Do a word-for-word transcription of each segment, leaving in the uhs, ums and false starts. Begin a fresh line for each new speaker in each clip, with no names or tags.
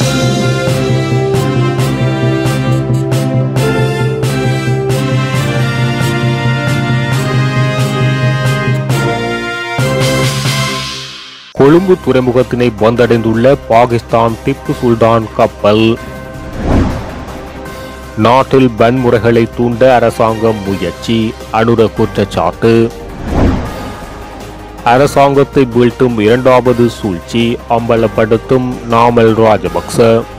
கொழும்பு துறைமுகத்தினை வந்தடைந்துள்ள பாகிஸ்தான் திப்பு சுல்தான் கப்பல். நாட்டில் வன்முறைகளை தூண்ட அரசாங்கம் முயற்சி, அனுர குற்றச்சாட்டு. அரசாங்கத்தை வீழ்த்தும் இரண்டாவது சூழ்ச்சி, அம்பலப்படுத்தும் நாமல் ராஜபக்ச.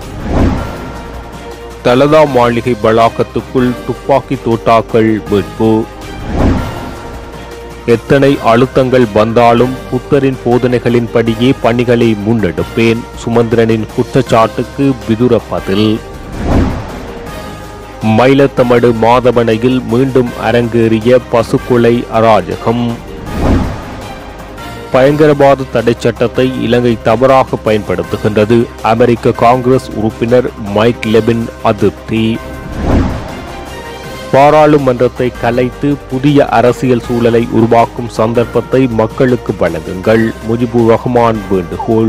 தலதா மாளிகை வளாகத்துக்குள் துப்பாக்கி தோட்டாக்கள் மீட்பு. எத்தனை அழுத்தங்கள் வந்தாலும் புத்தரின் போதனைகளின்படியே பணிகளை முன்னெடுப்பேன், சுமந்திரனின் குற்றச்சாட்டுக்கு விதுர பதில். மயிலத்தமடு மாதவனையில் மீண்டும் அரங்கேறிய பசுக்கொலை அராஜகம். பயங்கரவாத தடை சட்டத்தை இலங்கை தவறாக பயன்படுத்துகின்றது, அமெரிக்க காங்கிரஸ் உறுப்பினர் மைக் லெபின் அதிருப்தி. பாராளுமன்றத்தை கலைத்து புதிய அரசியல் சூழலை உருவாக்கும் சந்தர்ப்பத்தை மக்களுக்கு வழங்குங்கள், முஜிபுர் ரஹ்மான் வேண்டுகோள்.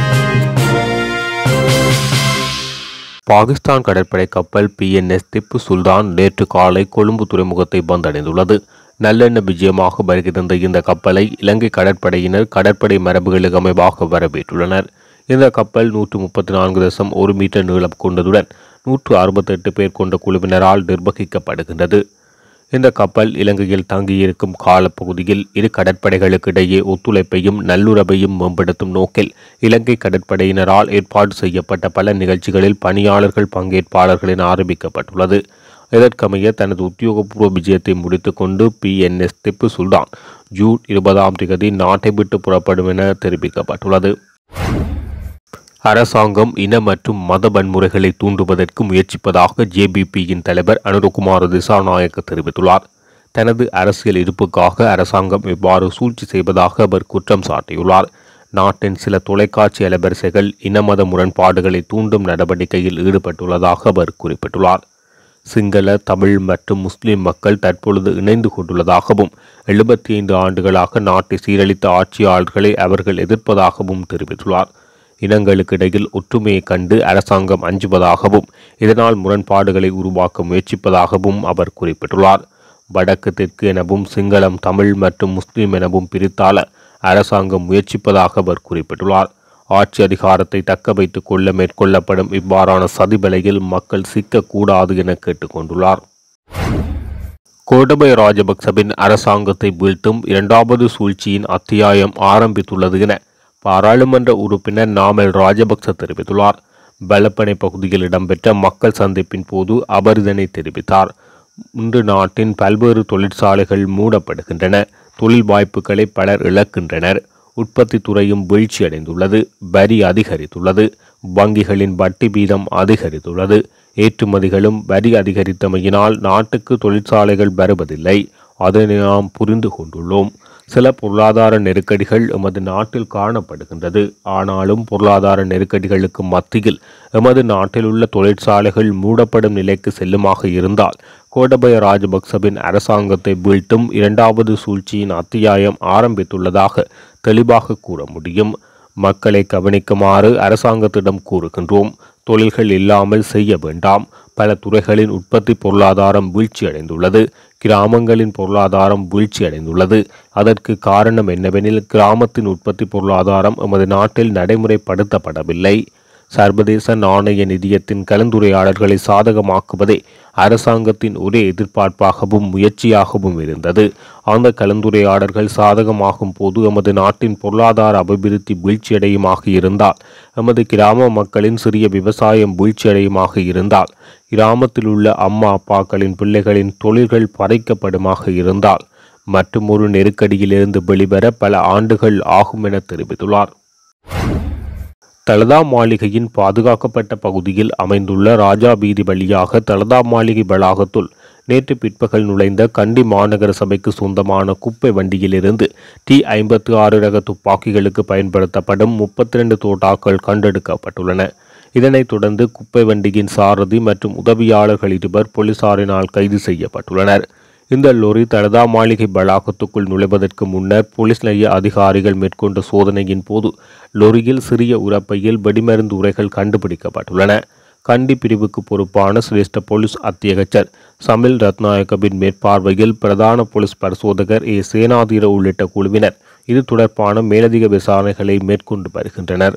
பாகிஸ்தான் கடற்படை கப்பல் P N S Tipu Sultan நேற்று காலை கொழும்பு துறைமுகத்தை வந்தடைந்துள்ளது. நல்லெண்ண விஜயமாக வருகின்ற இந்த கப்பலை இலங்கை கடற்படையினர் கடற்படை மரபுகளுக்கு அமைவாக வரவேற்றுள்ளனர். இந்த கப்பல் நூற்று முப்பத்தி நான்கு தசம் ஒரு மீட்டர் நீளம் கொண்டதுடன் நூற்று அறுபத்தி எட்டு பேர் கொண்ட குழுவினரால் நிர்வகிக்கப்படுகின்றது. இந்த கப்பல் இலங்கையில் தங்கியிருக்கும் காலப்பகுதியில் இரு கடற்படைகளுக்கு இடையே ஒத்துழைப்பையும் நல்லுறவையும் மேம்படுத்தும் நோக்கில் இலங்கை கடற்படையினரால் ஏற்பாடு செய்யப்பட்ட பல நிகழ்ச்சிகளில் பணியாளர்கள் பங்கேற்பாளர்கள் என ஆரம்பிக்கப்பட்டுள்ளது. இதற்கமைய தனது உத்தியோகபூர்வ விஜயத்தை முடித்துக்கொண்டு P N S Tipu Sultan June இருபதாம் தேதி நாட்டை விட்டு புறப்படும் என தெரிவிக்கப்பட்டுள்ளது. அரசாங்கம் இன மற்றும் மத வன்முறைகளை தூண்டுவதற்கு முயற்சிப்பதாக ஜே பி பியின் தலைவர் அனுரகுமார திசாநாயக்க தெரிவித்துள்ளார். தனது அரசியல் இருப்புக்காக அரசாங்கம் இவ்வாறு சூழ்ச்சி செய்வதாக அவர் குற்றம் சாட்டியுள்ளார். நாட்டின் சில தொலைக்காட்சி அலைவரிசைகள் இன மத முரண்பாடுகளை தூண்டும் நடவடிக்கையில் ஈடுபட்டுள்ளதாக அவர் குறிப்பிட்டுள்ளார். சிங்கள, தமிழ் மற்றும் முஸ்லிம் மக்கள் தற்பொழுது இணைந்து கொண்டுள்ளதாகவும் எழுபத்தி ஐந்து ஆண்டுகளாக நாட்டை சீரழித்த ஆட்சியாளர்களை அவர்கள் எதிர்ப்பதாகவும் தெரிவித்துள்ளார். இனங்களுக்கு இடையில் ஒற்றுமையை கண்டு அரசாங்கம் அஞ்சுவதாகவும் இதனால் முரண்பாடுகளை உருவாக்க முயற்சிப்பதாகவும் அவர் குறிப்பிட்டுள்ளார். வடக்கு தெற்கு எனவும் சிங்களம், தமிழ் மற்றும் முஸ்லிம் எனவும் பிரித்தாள அரசாங்கம் முயற்சிப்பதாக அவர் குறிப்பிட்டுள்ளார். ஆட்சி அதிகாரத்தை தக்க வைத்துக் கொள்ள மேற்கொள்ளப்படும் இவ்வாறான சதிபலையில் மக்கள் சிக்கக்கூடாது என கேட்டுக்கொண்டுள்ளார். கோட்டபய ராஜபக்சவின் அரசாங்கத்தை வீழ்த்தும் இரண்டாவது சூழ்ச்சியின் அத்தியாயம் ஆரம்பித்துள்ளது என பாராளுமன்ற உறுப்பினர் நாமல் ராஜபக்ச தெரிவித்துள்ளார். பலப்பனை பகுதியில் இடம்பெற்ற மக்கள் சந்திப்பின் போது அவர் இதனை தெரிவித்தார். இன்று நாட்டின் பல்வேறு தொழிற்சாலைகள் மூடப்படுகின்றன, தொழில் வாய்ப்புகளை பலர் இழக்கின்றனர், உற்பத்தி துறையும் வீழ்ச்சியடைந்துள்ளது, வரி அதிகரித்துள்ளது, வங்கிகளின் வட்டி வீதம் அதிகரித்துள்ளது, ஏற்றுமதிகளும் வரி அதிகரித்தமையினால் நாட்டுக்கு தொழிற்சாலைகள் வருவதில்லை. அதனை நாம் புரிந்து கொண்டுள்ளோம். சில பொருளாதார நெருக்கடிகள் எமது நாட்டில் காணப்படுகின்றது. ஆனாலும் பொருளாதார நெருக்கடிகளுக்கு மத்தியில் எமது நாட்டில் உள்ள தொழிற்சாலைகள் மூடப்படும் நிலைக்கு செல்லுமாக இருந்தால் கோட்டபய ராஜபக்சவின் அரசாங்கத்தை வீழ்த்தும் இரண்டாவது சூழ்ச்சியின் அத்தியாயம் ஆரம்பித்துள்ளதாக தெளிவாக கூற முடியும். மக்களை கவனிக்குமாறு அரசாங்கத்திடம் கூறுகின்றோம். தொழில்கள் இல்லாமல் செய்ய வேண்டாம். பல துறைகளின் உற்பத்தி பொருளாதாரம் வீழ்ச்சியடைந்துள்ளது. கிராமங்களின் பொருளாதாரம் வீழ்ச்சியடைந்துள்ளது. அதற்கு காரணம் என்னவெனில் கிராமத்தின் உற்பத்தி பொருளாதாரம் எமது நாட்டில் நடைமுறைப்படுத்தப்படவில்லை. சர்வதேச நாணய நிதியத்தின் கலந்துரையாடல்களை சாதகமாக்குவதே அரசாங்கத்தின் ஒரே எதிர்பார்ப்பாகவும் முயற்சியாகவும் இருந்தது. அந்த கலந்துரையாடல்கள் சாதகமாகும் போது எமது நாட்டின் பொருளாதார அபிவிருத்தி வீழ்ச்சியடையுமாக இருந்தால், எமது கிராம மக்களின் சிறிய விவசாயம் வீழ்ச்சியடையுமாக இருந்தால், கிராமத்தில் உள்ள அம்மா அப்பாக்களின் பிள்ளைகளின் தொழில்கள் பறிக்கப்படுமாக இருந்தால் மற்றும் ஒரு நெருக்கடியிலிருந்து வெளிவர பல ஆண்டுகள் ஆகும் என தெரிவித்துள்ளார். தலதா மாளிகையின் பாதுகாக்கப்பட்ட பகுதியில் அமைந்துள்ள ராஜா வீதி வழியாக தலதா மாளிகை வளாகத்துள் நேற்று பிற்பகல் நுழைந்த கண்டி மாநகர சபைக்கு சொந்தமான குப்பை வண்டியிலிருந்து டி ஐம்பத்தி ஆறு ரக துப்பாக்கிகளுக்கு பயன்படுத்தப்படும் முப்பத்தி ரெண்டு தோட்டாக்கள் கண்டெடுக்கப்பட்டுள்ளன. இதனைத் தொடர்ந்து குப்பை வண்டியின் சாரதி மற்றும் உதவியாளர்கள் இருவர் போலீசாரினால் கைது செய்யப்பட்டுள்ளனர். இந்த லொரி தலதா மாளிகை வளாகத்துக்குள் நுழைவதற்கு முன்னர் போலீஸ் நிலைய அதிகாரிகள் மேற்கொண்ட சோதனையின் போது லொரியில் சிறிய உரப்பையில் வெடிமருந்து உரைகள் கண்டுபிடிக்கப்பட்டுள்ளன. கண்டி பிரிவுக்கு பொறுப்பான சிரேஷ்ட போலீஸ் அத்தியகச்சர் சமில் ரத்நாயக்கவின் மேற்பார்வையில் பிரதான போலீஸ் பரிசோதகர் ஏ சேனாதீர உள்ளிட்ட குழுவினர் இது தொடர்பான மேலதிக விசாரணைகளை மேற்கொண்டு வருகின்றனர்.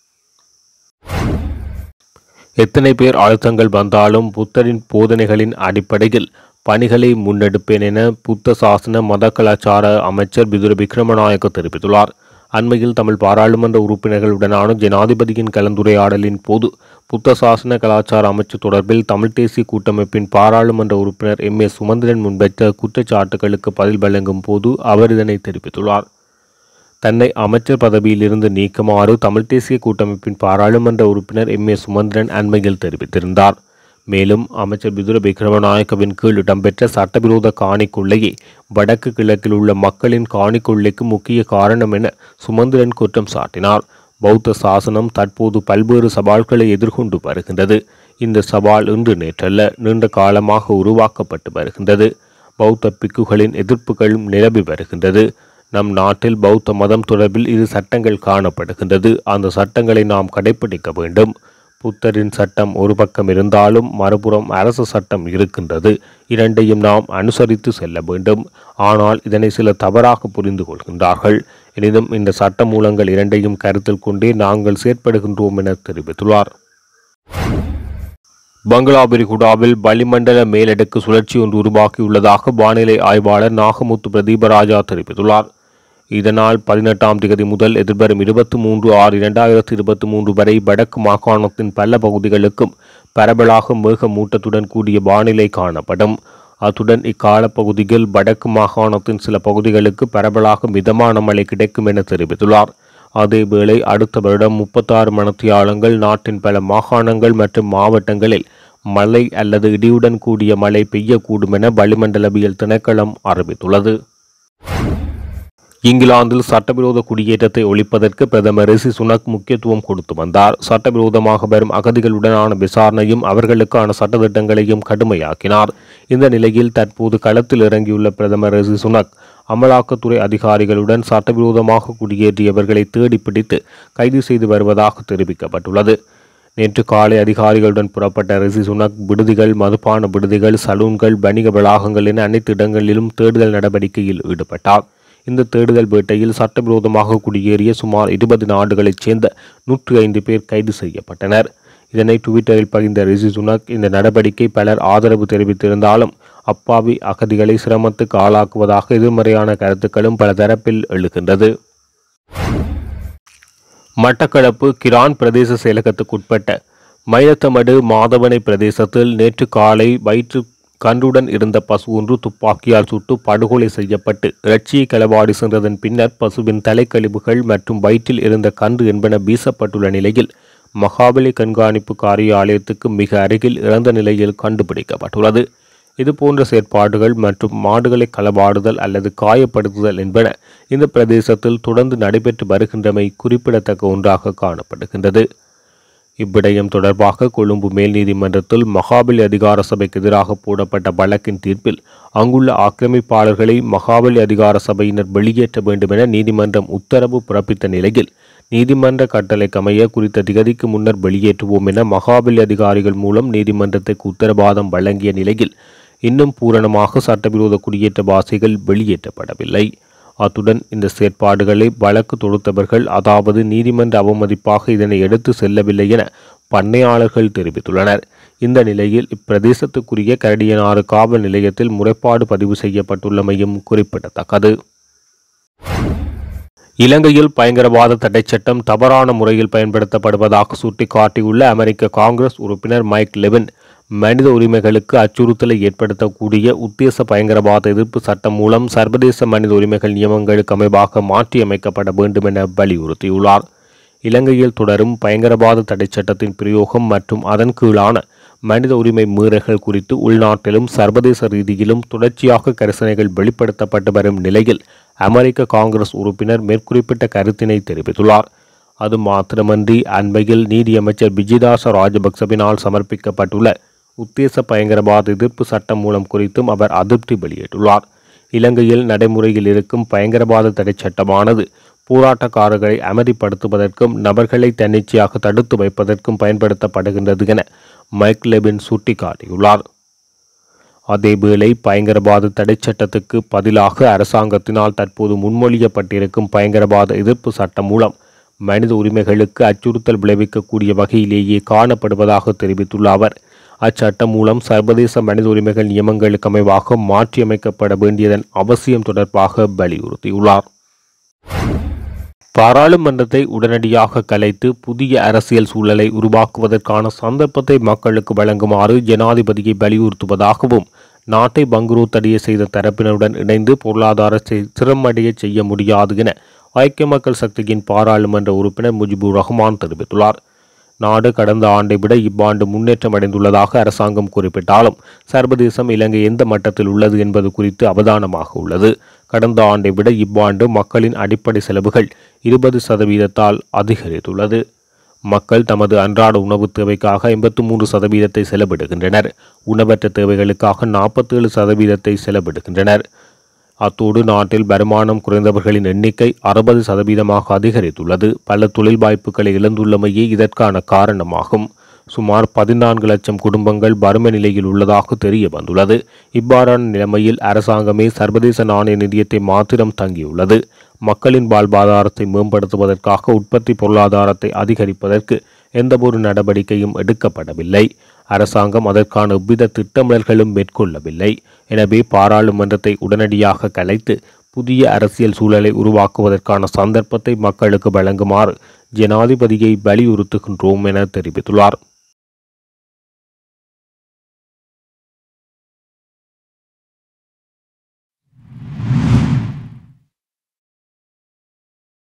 எத்தனை பேர் அழுத்தங்கள் வந்தாலும் புத்தரின் போதனைகளின் அடிப்படையில் பணிகளை முன்னெடுப்பேன் என புத்த சாசன மத கலாச்சார அமைச்சர் பிதுர விக்ரமநாயக்க தெரிவித்துள்ளார். அண்மையில் தமிழ் பாராளுமன்ற உறுப்பினர்களுடனான ஜனாதிபதியின் கலந்துரையாடலின் போது புத்த சாசன கலாச்சார அமைச்சு தொடர்பில் தமிழ் தேசிய கூட்டமைப்பின் பாராளுமன்ற உறுப்பினர் எம் ஏ சுமந்திரன் முன்வைத்த குற்றச்சாட்டுகளுக்கு பதில் வழங்கும் போது அவர் இதனை தெரிவித்துள்ளார். தன்னை அமைச்சர் பதவியிலிருந்து நீக்குமாறு தமிழ் தேசிய கூட்டமைப்பின் பாராளுமன்ற உறுப்பினர் எம் ஏ சுமந்திரன் அண்மையில் தெரிவித்திருந்தார். மேலும் அமைச்சர் பிதுர விக்ரமநாயக்கவின் கீழ் இடம்பெற்ற சட்டவிரோத காணிக்கொள்ளையே வடக்கு கிழக்கில் உள்ள மக்களின் காணிக்கொள்ளைக்கு முக்கிய காரணம் என சுமந்திரன் குற்றம் சாட்டினார். பௌத்த சாசனம் தற்போது பல்வேறு சவால்களை எதிர்கொண்டு வருகின்றது. இந்த சவால் இன்று நேற்றல்ல, நீண்ட காலமாக உருவாக்கப்பட்டு வருகின்றது. பௌத்த பிக்குகளின் எதிர்ப்புகளும் நிலவி வருகின்றது. நம் நாட்டில் பௌத்த மதம் தொடர்பில் இரு சட்டங்கள் காணப்படுகின்றது. அந்த சட்டங்களை நாம் கடைபிடிக்க வேண்டும். புத்தரின் சட்டம் ஒரு பக்கம் இருந்தாலும் மறுபுறம் அரசு சட்டம் இருக்கின்றது. இரண்டையும் நாம் அனுசரித்து செல்ல வேண்டும். ஆனால் இதனை சில தவறாக புரிந்து கொள்கின்றார்கள். எனினும் இந்த சட்ட மூலங்கள் இரண்டையும் கருத்தில் கொண்டே நாங்கள் செயற்படுகின்றோம் என தெரிவித்துள்ளார். பங்களா விரிகுடாவில் வளிமண்டல மேலடுக்கு சுழற்சி ஒன்று உருவாக்கியுள்ளதாக வானிலை ஆய்வாளர் நாகமுத்து பிரதீபராஜா தெரிவித்துள்ளார். இதனால் பதினெட்டாம் தேதி முதல் எதிர்வரும் இருபத்தி மூன்று ஆறு இரண்டாயிரத்தி இருபத்தி மூன்று வரை வடக்கு மாகாணத்தின் பல பகுதிகளுக்கும் பரவலாக மேகமூட்டத்துடன் கூடிய வானிலை காணப்படும். அத்துடன் இக்கால பகுதியில் வடக்கு மாகாணத்தின் சில பகுதிகளுக்கு பரவலாக மிதமான மழை கிடைக்கும் என தெரிவித்துள்ளார். அதேவேளை அடுத்த வருடம் முப்பத்தாறு மணித்தியாலங்கள் நாட்டின் பல மாகாணங்கள் மற்றும் மாவட்டங்களில் மழை அல்லது இடியுடன் கூடிய மழை பெய்யக்கூடும் என வளிமண்டலவியல் திணைக்களம் அறிவித்துள்ளது. இங்கிலாந்தில் சட்டவிரோத குடியேற்றத்தை ஒழிப்பதற்கு பிரதமர் ரிஷி சுனக் முக்கியத்துவம் கொடுத்து வந்தார். சட்டவிரோதமாக வரும் அகதிகளுடனான விசாரணையும் அவர்களுக்கான சட்டத்திட்டங்களையும் கடுமையாக்கினார். இந்த நிலையில் தற்போது களத்தில் இறங்கியுள்ள பிரதமர் ரிஷி சுனக் அமலாக்கத்துறை அதிகாரிகளுடன் சட்டவிரோதமாக குடியேற்றியவர்களை தேடி பிடித்து கைது செய்து வருவதாக தெரிவிக்கப்பட்டுள்ளது. நேற்று காலை அதிகாரிகளுடன் புறப்பட்ட ரிஷி சுனக் விடுதிகள், மதுபான விடுதிகள், சலூன்கள், வணிக வளாகங்கள் என அனைத்து இடங்களிலும் தேடுதல் நடவடிக்கையில் ஈடுபட்டார். இந்த தேடுதல் வேட்டையில் சட்டவிரோதமாக குடியேறிய சுமார் இருபது நாடுகளைச் சேர்ந்த நூற்றி ஐந்து பேர் கைது செய்யப்பட்டனர். இதனை டுவிட்டரில் பகிர்ந்த ரிஷி சுனக் இந்த நடவடிக்கை பலர் ஆதரவு தெரிவித்திருந்தாலும் அப்பாவி அகதிகளை சிரமத்துக்கு ஆளாக்குவதாக எதிர்மறையான கருத்துக்களும் பல தரப்பில் எழுகின்றது. மட்டக்களப்பு கிரான் பிரதேச செயலகத்துக்குட்பட்ட மயிலத்தமடு மாதவனை பிரதேசத்தில் நேற்று காலை வயிற்று கன்றுடன் இருந்த பசு ஒன்று துப்பாக்கியால் சுட்டு படுகொலை செய்யப்பட்டு இறைச்சியை களவாடி சென்றதன் பின்னர் பசுவின் தலைக்கழிவுகள் மற்றும் வயிற்றில் இருந்த கன்று என்பன வீசப்பட்டுள்ள நிலையில் மகாபலி கண்காணிப்பு காரியாலயத்துக்கு மிக அருகில் இறந்த நிலையில் கண்டுபிடிக்கப்பட்டுள்ளது. இதுபோன்ற செயற்பாடுகள் மற்றும் மாடுகளை களவாடுதல் அல்லது காயப்படுத்துதல் என்பன இந்த பிரதேசத்தில் தொடர்ந்து நடைபெற்று வருகின்றமை குறிப்பிடத்தக்க ஒன்றாக காணப்படுகின்றது. இவ்விடயம் தொடர்பாக கொழும்பு மேல் நீதிமன்றத்தில் மகாபலி அதிகார சபைக்கு எதிராக போடப்பட்ட வழக்கின் தீர்ப்பில் அங்குள்ள ஆக்கிரமிப்பாளர்களை மகாபலி அதிகார சபையினர் வெளியேற்ற வேண்டும் என நீதிமன்றம் உத்தரவு பிறப்பித்த நிலையில் நீதிமன்ற கட்டளைக்கமைய குறித்த திகதிக்கு முன்னர் வெளியேற்றுவோம் என மகாபலி அதிகாரிகள் மூலம் நீதிமன்றத்துக்கு உத்தரவாதம் வழங்கிய நிலையில் இன்னும் பூரணமாக சட்டவிரோத குடியேற்றவாசிகள் வெளியேற்றப்படவில்லை. அத்துடன் இந்த செயற்பாடுகளை வழக்கு தொடுத்தவர்கள் அதாவது நீதிமன்ற அவமதிப்பாக இதனை எடுத்து செல்லவில்லை என பண்ணையாளர்கள் தெரிவித்துள்ளனர். இந்த நிலையில் இப்பிரதேசத்துக்குரிய கரடியனாறு காவல் நிலையத்தில் முறைப்பாடு பதிவு செய்யப்பட்டுள்ளமையும் குறிப்பிடத்தக்கது. இலங்கையில் பயங்கரவாத தடை சட்டம் தவறான முறையில் பயன்படுத்தப்படுவதாக சுட்டிக்காட்டியுள்ள அமெரிக்க காங்கிரஸ் உறுப்பினர் மைக் லெவின் மனித உரிமைகளுக்கு அச்சுறுத்தலை ஏற்படுத்தக்கூடிய உத்தேச பயங்கரவாத எதிர்ப்பு சட்டம் மூலம் சர்வதேச மனித உரிமைகள் நியமங்களுக்கு அமைவாக மாற்றியமைக்கப்பட வேண்டும் என வலியுறுத்தியுள்ளார். இலங்கையில் தொடரும் பயங்கரவாத தடை சட்டத்தின் பிரயோகம் மற்றும் அதன் கீழான மனித உரிமை மீறல்கள் குறித்து உள்நாட்டிலும் சர்வதேச ரீதியிலும் தொடர்ச்சியாக கரிசனைகள் வெளிப்படுத்தப்பட்டு வரும் நிலையில் அமெரிக்க காங்கிரஸ் உறுப்பினர் மேற்குறிப்பிட்ட கருத்தினை தெரிவித்துள்ளார். அது மாத்திரமன்றி அண்மையில் நீதியமைச்சர் விஜிதாச ராஜபக்சவினால் சமர்ப்பிக்கப்பட்டுள்ள உத்தேச பயங்கரவாத எதிர்ப்பு சட்டம் மூலம் குறித்தும் அவர் அதிருப்தி வெளியிட்டுள்ளார். இலங்கையில் நடைமுறையில் இருக்கும் பயங்கரவாத தடை சட்டமானது போராட்டக்காரர்களை அமைதிப்படுத்துவதற்கும் நபர்களை தன்னிச்சையாக தடுத்து வைப்பதற்கும் பயன்படுத்தப்படுகின்றது என மைக் லெபின் சுட்டிக்காட்டியுள்ளார். அதேவேளை பயங்கரவாத தடை சட்டத்துக்கு பதிலாக அரசாங்கத்தினால் தற்போது முன்மொழியப்பட்டிருக்கும் பயங்கரவாத எதிர்ப்பு சட்டம் மூலம் மனித உரிமைகளுக்கு அச்சுறுத்தல் விளைவிக்கக்கூடிய வகையிலேயே காணப்படுவதாக தெரிவித்துள்ள அவர், அச்சட்டம் மூலம் சர்வதேச மனித உரிமைகள் நியமங்களுக்கு அமைவாக மாற்றியமைக்கப்பட வேண்டியதன் அவசியம் தொடர்பாக வலியுறுத்தியுள்ளார். பாராளுமன்றத்தை உடனடியாக கலைத்து புதிய அரசியல் சூழலை உருவாக்குவதற்கான சந்தர்ப்பத்தை மக்களுக்கு வழங்குமாறு ஜனாதிபதியை வலியுறுத்துவதாகவும், நாட்டை பங்குரோத்தடைய செய்த தரப்பினருடன் இணைந்து பொருளாதார சிரமடைய செய்ய முடியாது என ஐக்கிய மக்கள் சக்தியின் பாராளுமன்ற உறுப்பினர் முஜிபுர் ரஹ்மான் தெரிவித்துள்ளார். நாடு கடந்த ஆண்டை விட இவ்வாண்டு முன்னேற்றம் அடைந்துள்ளதாக அரசாங்கம் குறிப்பிட்டாலும் சர்வதேசம் இலங்கை எந்த மட்டத்தில் உள்ளது என்பது குறித்து அவதானமாக உள்ளது. கடந்த ஆண்டை விட இவ்வாண்டு மக்களின் அடிப்படை செலவுகள் இருபது சதவீதத்தால் அதிகரித்துள்ளது. மக்கள் தமது அன்றாட உணவு தேவைக்காக ஐம்பத்தி மூன்று சதவீதத்தை செலவிடுகின்றனர். உணவற்ற தேவைகளுக்காக நாற்பத்தேழு சதவீதத்தை செலவிடுகின்றனர். அத்தோடு நாட்டில் வருமானம் குறைந்தவர்களின் எண்ணிக்கை அறுபது சதவீதமாக அதிகரித்துள்ளது. பல தொழில் வாய்ப்புகளை இழந்துள்ளமையே இதற்கான காரணமாகும். சுமார் பதினான்கு லட்சம் குடும்பங்கள் வறுமை நிலையில் உள்ளதாக தெரிய வந்துள்ளது. இவ்வாறான நிலைமையில் அரசாங்கமே சர்வதேச நாணய நிதியத்தை மாத்திரம் தங்கியுள்ளது. மக்களின் வாழ்வாதாரத்தை மேம்படுத்துவதற்காக உற்பத்தி பொருளாதாரத்தை அதிகரிப்பதற்கு எந்தவொரு நடவடிக்கையும் எடுக்கப்படவில்லை. அரசாங்கம் அதற்கான எவ்வித திட்டமிடல்களும் மேற்கொள்ளவில்லை. எனவே பாராளுமன்றத்தை உடனடியாக கலைத்து புதிய அரசியல் சூழலை உருவாக்குவதற்கான சந்தர்ப்பத்தை மக்களுக்கு வழங்குமாறு ஜனாதிபதியை வலியுறுத்துகின்றோம் என தெரிவித்துள்ளார்.